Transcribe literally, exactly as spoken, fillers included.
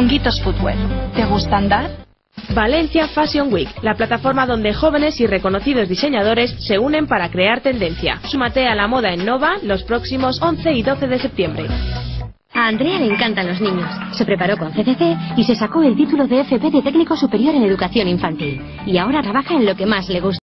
Conguitos Footwear. ¿Te gusta andar? Valencia Fashion Week, la plataforma donde jóvenes y reconocidos diseñadores se unen para crear tendencia. Súmate a la moda en Nova los próximos once y doce de septiembre. A Andrea le encantan los niños. Se preparó con C C C y se sacó el título de F P de Técnico Superior en Educación Infantil. Y ahora trabaja en lo que más le gusta.